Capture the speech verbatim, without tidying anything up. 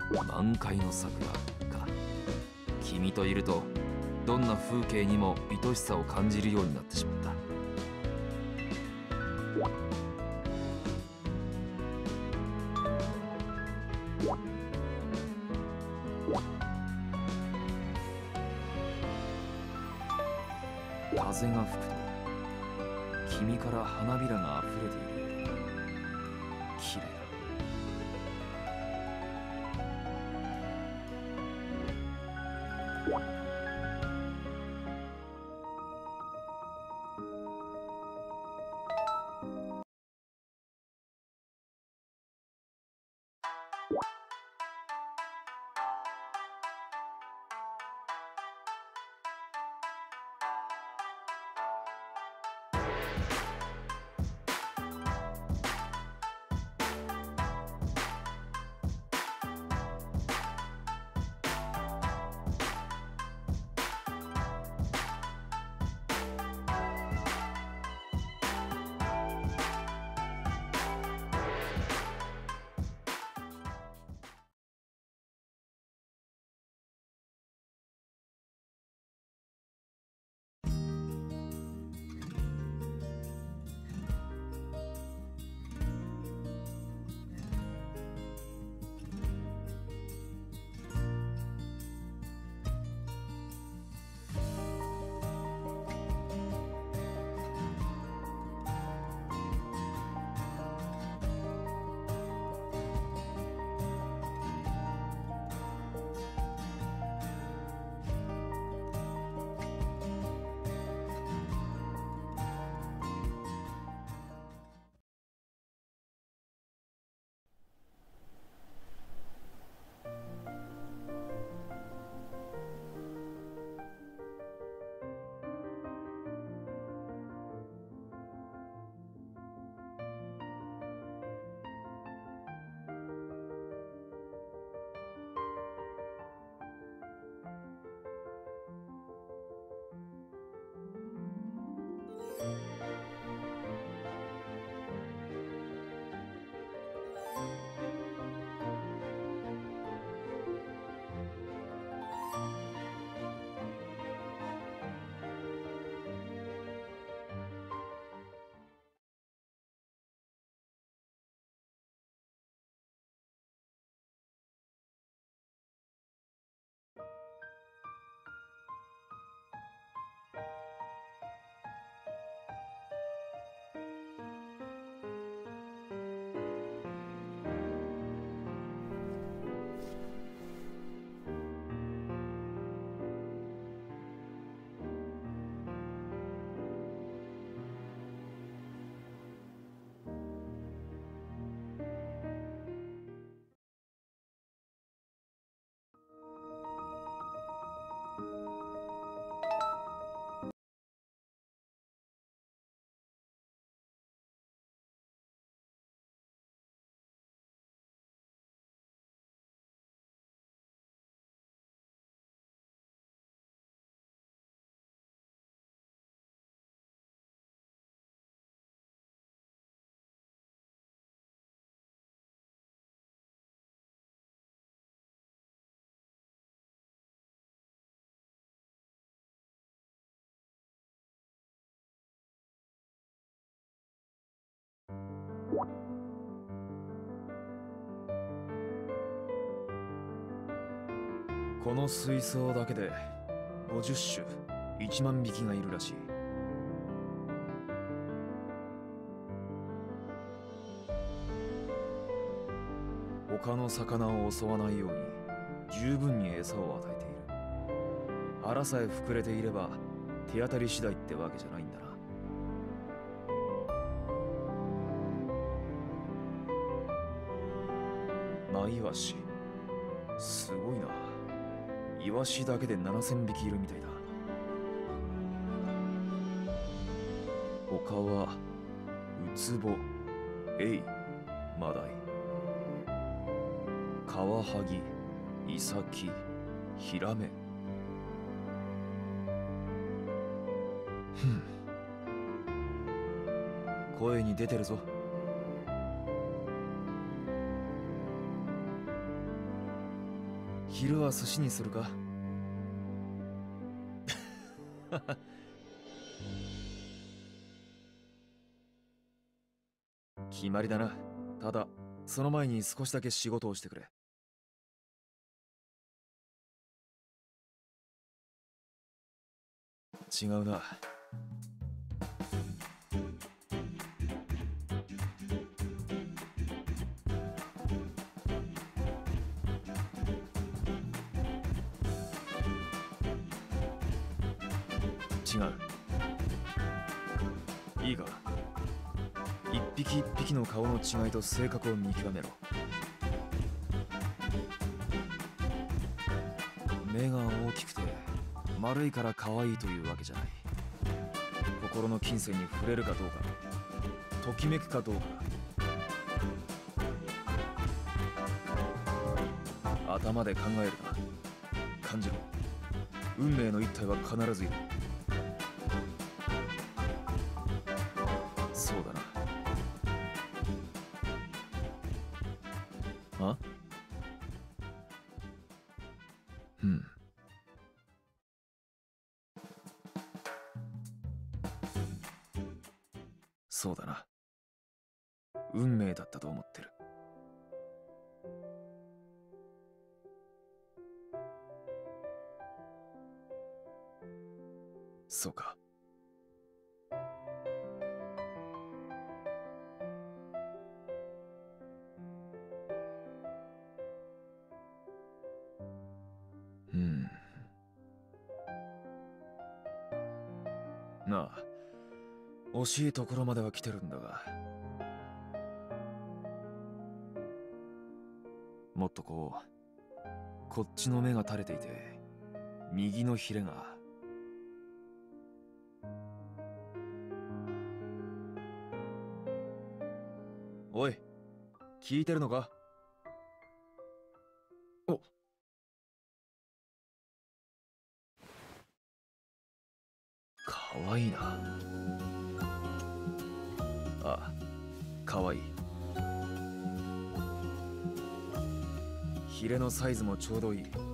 満開の桜か。君といるとどんな風景にも愛しさを感じるようになってしまった。風が吹くと君から花びらが溢れているようだ。綺麗だ。この水槽だけでごじゅっ種いちまんびきがいるらしい。他の魚を襲わないように十分に餌を与えている。腹さえ膨れていれば手当たり次第ってわけじゃないんだな。マイワシ、すごいな。イワシだけでななせんびきいるみたいだ。他はウツボ、エイ、マダイ、カワハギ、イサキ、ヒラメ。ふん、声に出てるぞ。 昼は寿司にするか？決まりだな。ただその前に少しだけ仕事をしてくれ。違うな。違う。いいか、一匹一匹の顔の違いと性格を見極めろ。目が大きくて丸いから可愛いというわけじゃない。心の金銭に触れるかどうか、ときめくかどうか。頭で考えるな。感じろ。運命の一体は必ずいる。そうだな。あ？うん。そうだな。運命だったと思ってる。そうか。うん。なあ、惜しいところまでは来てるんだが、もっとこう、こっちの目が垂れていて、右のヒレが。おい、聞いてるのか？お、かわいいな。ああ、かわいい。ヒレのサイズもちょうどいい。